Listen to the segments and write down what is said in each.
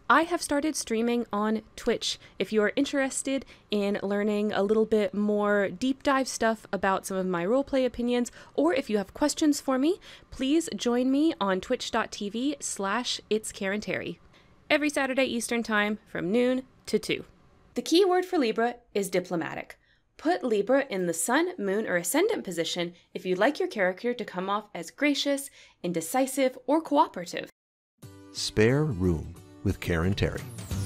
I have started streaming on Twitch. If you are interested in learning a little bit more deep dive stuff about some of my roleplay opinions, or if you have questions for me, please join me on twitch.tv/itsKarenTerry every Saturday Eastern Time from noon to 2. The key word for Libra is diplomatic. Put Libra in the Sun, Moon, or Ascendant position if you'd like your character to come off as gracious, indecisive, or cooperative. Spare Room with Karen Terry.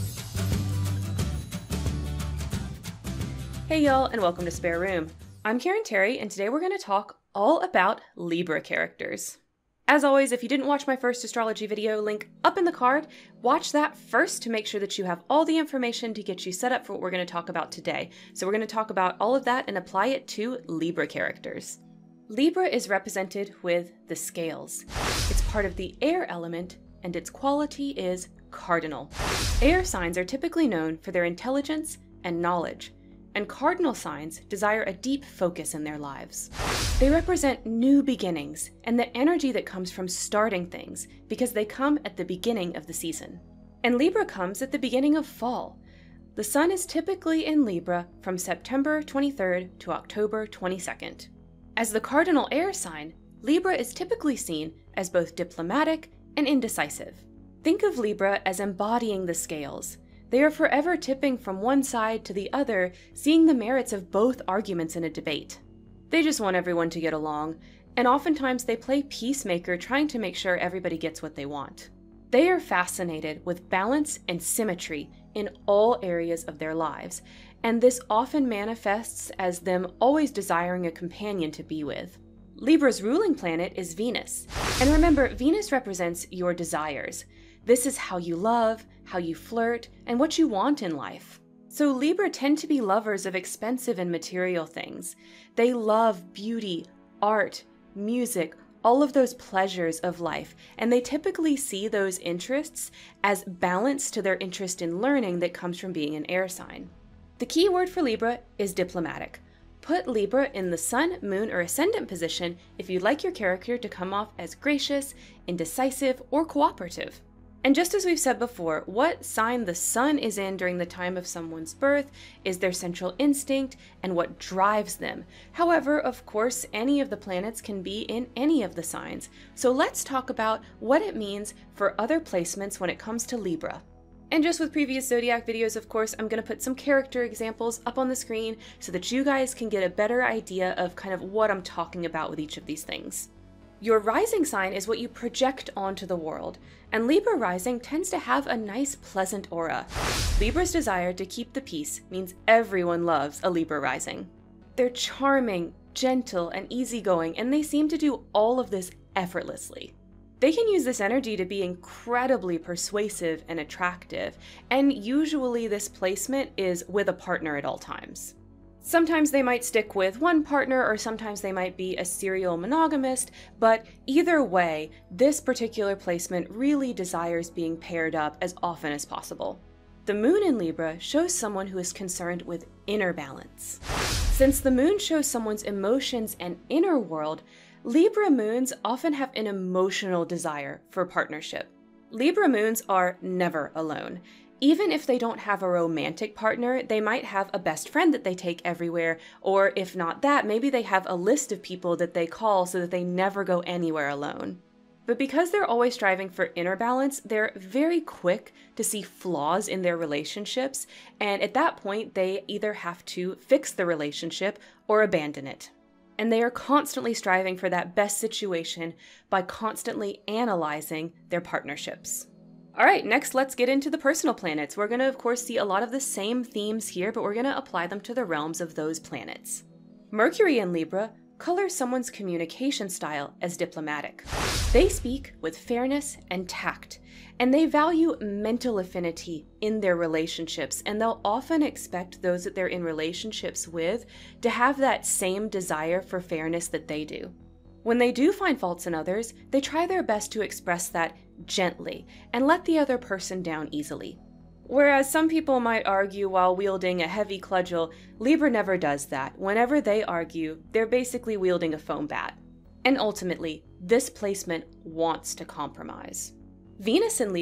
Hey y'all, and welcome to Spare Room. I'm Karen Terry, and today we're going to talk all about Libra characters. As always, if you didn't watch my first astrology video, link up in the card, watch that first to make sure that you have all the information to get you set up for what we're going to talk about today. So we're going to talk about all of that and apply it to Libra characters. Libra is represented with the scales. It's part of the air element, and its quality is cardinal. Air signs are typically known for their intelligence and knowledge, and cardinal signs desire a deep focus in their lives. They represent new beginnings and the energy that comes from starting things because they come at the beginning of the season. And Libra comes at the beginning of fall. The sun is typically in Libra from September 23rd to October 22nd. As the cardinal air sign, Libra is typically seen as both diplomatic and indecisive. Think of Libra as embodying the scales. They are forever tipping from one side to the other, seeing the merits of both arguments in a debate. They just want everyone to get along, and oftentimes they play peacemaker, trying to make sure everybody gets what they want. They are fascinated with balance and symmetry in all areas of their lives, and this often manifests as them always desiring a companion to be with. Libra's ruling planet is Venus, and remember, Venus represents your desires. This is how you love, how you flirt, and what you want in life. So Libra tend to be lovers of expensive and material things. They love beauty, art, music, all of those pleasures of life, and they typically see those interests as balance to their interest in learning that comes from being an air sign. The key word for Libra is diplomatic. Put Libra in the Sun, Moon, or Ascendant position if you'd like your character to come off as gracious, indecisive, or cooperative. And just as we've said before, what sign the sun is in during the time of someone's birth is their central instinct and what drives them. However, of course, any of the planets can be in any of the signs. So let's talk about what it means for other placements when it comes to Libra. And just with previous zodiac videos, of course, I'm going to put some character examples up on the screen so that you guys can get a better idea of kind of what I'm talking about with each of these things. Your rising sign is what you project onto the world, and Libra rising tends to have a nice, pleasant aura. Libra's desire to keep the peace means everyone loves a Libra rising. They're charming, gentle, and easygoing, and they seem to do all of this effortlessly. They can use this energy to be incredibly persuasive and attractive, and usually this placement is with a partner at all times. Sometimes they might stick with one partner, or sometimes they might be a serial monogamist, but either way, this particular placement really desires being paired up as often as possible. The moon in Libra shows someone who is concerned with inner balance. Since the moon shows someone's emotions and inner world, Libra moons often have an emotional desire for partnership. Libra moons are never alone. Even if they don't have a romantic partner, they might have a best friend that they take everywhere, or if not that, maybe they have a list of people that they call so that they never go anywhere alone. But because they're always striving for inner balance, they're very quick to see flaws in their relationships, and at that point, they either have to fix the relationship or abandon it. And they are constantly striving for that best situation by constantly analyzing their partnerships. All right, next let's get into the personal planets. We're going to, of course, see a lot of the same themes here, but we're going to apply them to the realms of those planets. Mercury in Libra colors someone's communication style as diplomatic. They speak with fairness and tact, and they value mental affinity in their relationships, and they'll often expect those that they're in relationships with to have that same desire for fairness that they do. When they do find faults in others, they try their best to express that gently and let the other person down easily. Whereas some people might argue while wielding a heavy cudgel, Libra never does that. Whenever they argue, they're basically wielding a foam bat. And ultimately, this placement wants to compromise. Venus in Libra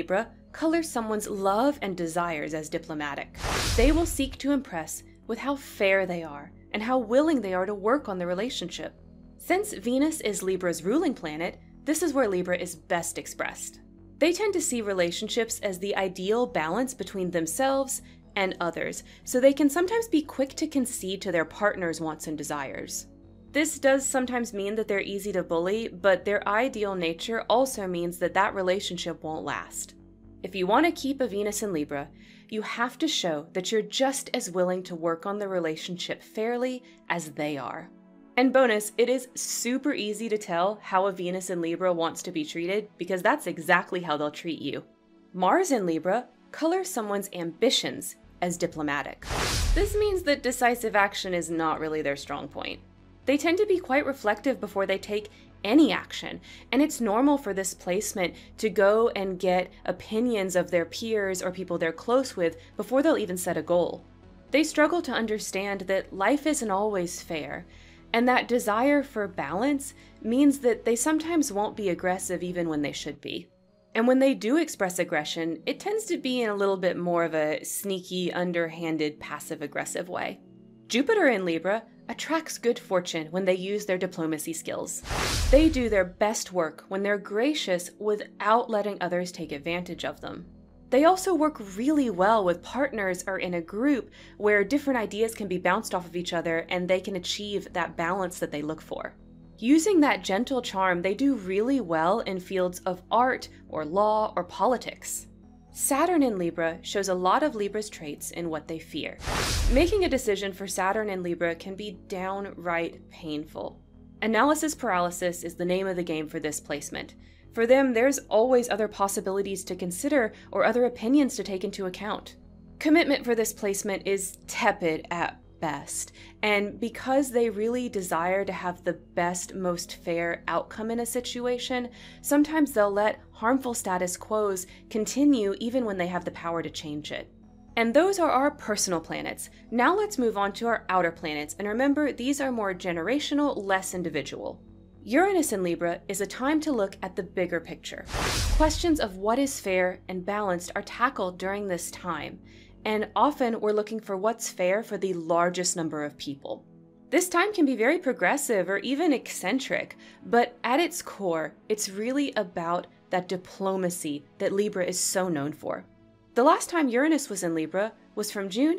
color someone's love and desires as diplomatic. They will seek to impress with how fair they are and how willing they are to work on the relationship. Since Venus is Libra's ruling planet, this is where Libra is best expressed. They tend to see relationships as the ideal balance between themselves and others, so they can sometimes be quick to concede to their partner's wants and desires. This does sometimes mean that they're easy to bully, but their ideal nature also means that that relationship won't last. If you want to keep a Venus in Libra, you have to show that you're just as willing to work on the relationship fairly as they are. And bonus, it is super easy to tell how a Venus in Libra wants to be treated because that's exactly how they'll treat you. Mars in Libra colors someone's ambitions as diplomatic. This means that decisive action is not really their strong point. They tend to be quite reflective before they take any action, and it's normal for this placement to go and get opinions of their peers or people they're close with before they'll even set a goal. They struggle to understand that life isn't always fair, and that desire for balance means that they sometimes won't be aggressive even when they should be. And when they do express aggression, it tends to be in a little bit more of a sneaky, underhanded, passive-aggressive way. Jupiter in Libra attracts good fortune when they use their diplomacy skills. They do their best work when they're gracious without letting others take advantage of them. They also work really well with partners or in a group where different ideas can be bounced off of each other and they can achieve that balance that they look for. Using that gentle charm, they do really well in fields of art or law or politics. Saturn in Libra shows a lot of Libra's traits in what they fear. Making a decision for Saturn in Libra can be downright painful. Analysis paralysis is the name of the game for this placement. For them, there's always other possibilities to consider or other opinions to take into account. Commitment for this placement is tepid at best, and because they really desire to have the best, most fair outcome in a situation, sometimes they'll let harmful status quos continue even when they have the power to change it. And those are our personal planets. Now let's move on to our outer planets, and remember, these are more generational, less individual. Uranus in Libra is a time to look at the bigger picture. Questions of what is fair and balanced are tackled during this time, and often we're looking for what's fair for the largest number of people. This time can be very progressive or even eccentric, but at its core, it's really about that diplomacy that Libra is so known for. The last time Uranus was in Libra was from June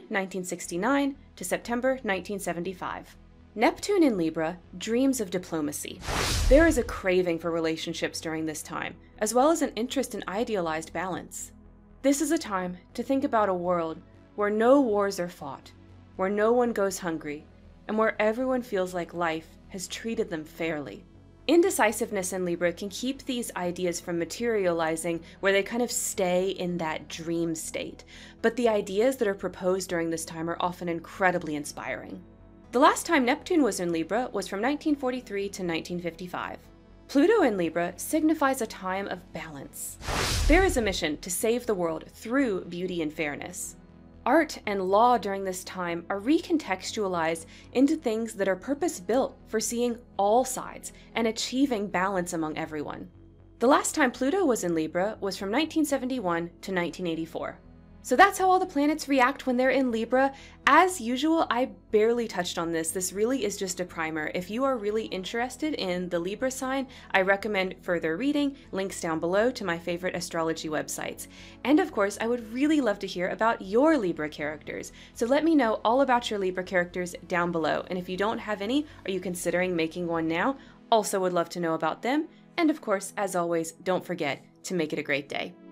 1969 to September 1975. Neptune in Libra dreams of diplomacy. There is a craving for relationships during this time, as well as an interest in idealized balance. This is a time to think about a world where no wars are fought, where no one goes hungry, and where everyone feels like life has treated them fairly. Indecisiveness in Libra can keep these ideas from materializing where they kind of stay in that dream state, but the ideas that are proposed during this time are often incredibly inspiring. The last time Neptune was in Libra was from 1943 to 1955. Pluto in Libra signifies a time of balance. There is a mission to save the world through beauty and fairness. Art and law during this time are recontextualized into things that are purpose-built for seeing all sides and achieving balance among everyone. The last time Pluto was in Libra was from 1971 to 1984. So that's how all the planets react when they're in Libra. As usual, I barely touched on this. This really is just a primer. If you are really interested in the Libra sign, I recommend further reading, links down below to my favorite astrology websites. And of course, I would really love to hear about your Libra characters. So let me know all about your Libra characters down below. And if you don't have any, are you considering making one now? Also would love to know about them. And of course, as always, don't forget to make it a great day.